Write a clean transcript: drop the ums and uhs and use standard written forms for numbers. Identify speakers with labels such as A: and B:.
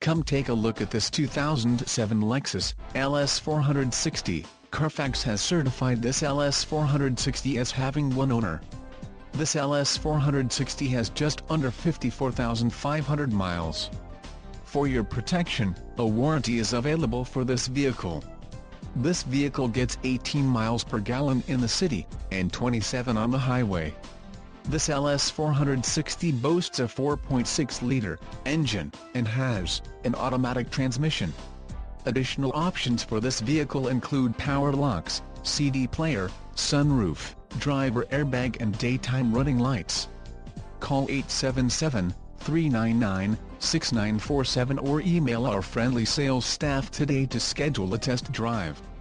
A: Come take a look at this 2007 Lexus LS 460. Carfax has certified this LS 460 as having one owner. This LS 460 has just under 54,500 miles. For your protection, a warranty is available for this vehicle. This vehicle gets 18 miles per gallon in the city, and 27 on the highway. This LS 460 boasts a 4.6-liter engine, and has an automatic transmission. Additional options for this vehicle include power locks, CD player, sunroof, driver airbag and daytime running lights. Call 877-399-6947 or email our friendly sales staff today to schedule a test drive.